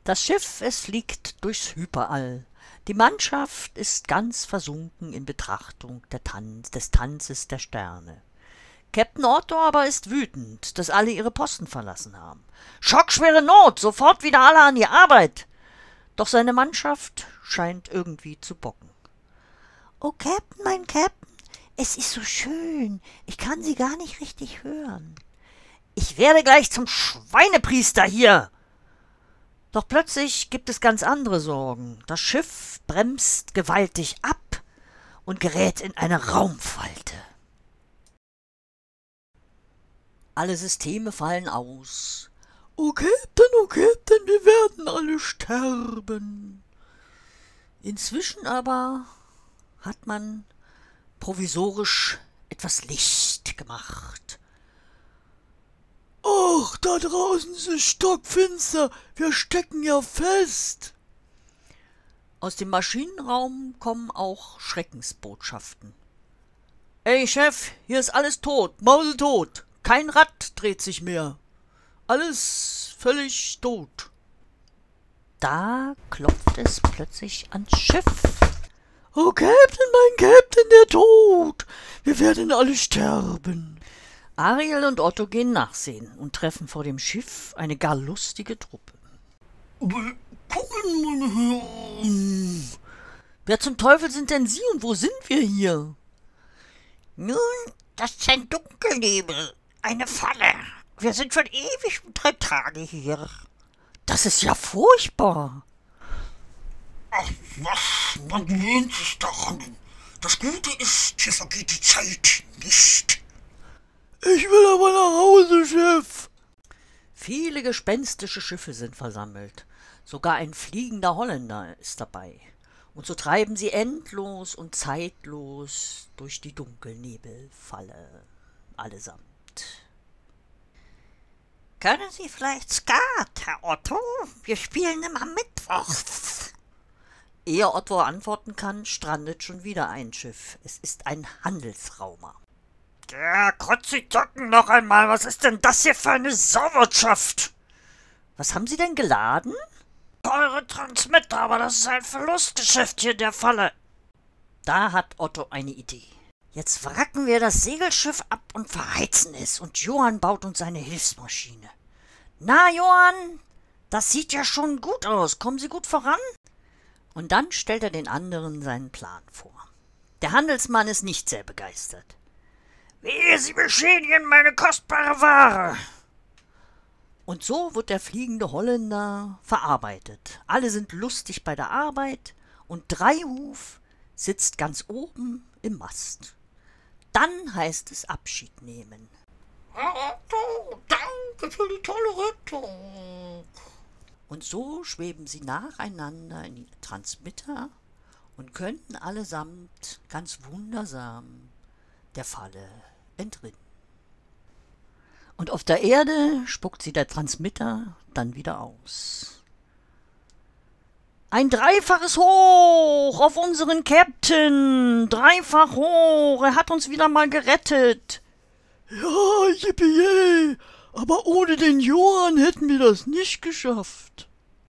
Das Schiff, es fliegt durchs Hyperall. Die Mannschaft ist ganz versunken in Betrachtung des Tanzes der Sterne. Captain Otto aber ist wütend, dass alle ihre Posten verlassen haben. Schockschwere Not, sofort wieder alle an die Arbeit! Doch seine Mannschaft scheint irgendwie zu bocken. »Oh, Captain, mein Captain, es ist so schön, ich kann Sie gar nicht richtig hören.« »Ich werde gleich zum Schweinepriester hier!« Doch plötzlich gibt es ganz andere Sorgen. Das Schiff bremst gewaltig ab und gerät in eine Raumfalte. Alle Systeme fallen aus. »Oh, Captain, wir werden alle sterben.« Inzwischen aber hat man provisorisch etwas Licht gemacht. »Ach, da draußen ist es stockfinster, wir stecken ja fest.« Aus dem Maschinenraum kommen auch Schreckensbotschaften. »Ey, Chef, hier ist alles tot, mausetot, kein Rad dreht sich mehr. Alles völlig tot.« Da klopft es plötzlich ans Schiff. »Oh, Captain, mein Captain, der Tod! Wir werden alle sterben!« Ariel und Otto gehen nachsehen und treffen vor dem Schiff eine gar lustige Truppe. »Willkommen, meine Herren!« »Wer zum Teufel sind denn Sie und wo sind wir hier?« »Nun, das ist ein Dunkelnebel, eine Falle. Wir sind schon ewig 3 Tage hier.« »Das ist ja furchtbar!« »Ach was, man gewöhnt sich daran. Das Gute ist, hier vergeht die Zeit nicht.« »Ich will aber nach Hause, Chef!« Viele gespenstische Schiffe sind versammelt. Sogar ein fliegender Holländer ist dabei. Und so treiben sie endlos und zeitlos durch die Dunkelnebelfalle allesamt. »Können Sie vielleicht Skat, Herr Otto? Wir spielen immer mittwochs.« Ehe Otto antworten kann, strandet schon wieder ein Schiff. Es ist ein Handelsraumer. »Ja, Kotzizocken noch einmal, was ist denn das hier für eine Sauwirtschaft?« »Was haben Sie denn geladen?« »Eure Transmitter, aber das ist ein Verlustgeschäft hier in der Falle.« Da hat Otto eine Idee. »Jetzt wracken wir das Segelschiff ab und verheizen es, und Johann baut uns eine Hilfsmaschine.« »Na, Johann, das sieht ja schon gut aus. Kommen Sie gut voran?« Und dann stellt er den anderen seinen Plan vor. Der Handelsmann ist nicht sehr begeistert. »Wehe, Sie beschädigen meine kostbare Ware!« Und so wird der fliegende Holländer verarbeitet. Alle sind lustig bei der Arbeit und Dreihuf sitzt ganz oben im Mast. Dann heißt es Abschied nehmen. »Herr Otto, danke für die tolle Rettung.« Und so schweben sie nacheinander in die Transmitter und könnten allesamt ganz wundersam der Falle entrinnen. Und auf der Erde spuckt sie der Transmitter dann wieder aus. »Ein dreifaches Hoch auf unseren Captain! Dreifach hoch! Er hat uns wieder mal gerettet!« »Ja, yippie, aber ohne den Johann hätten wir das nicht geschafft.«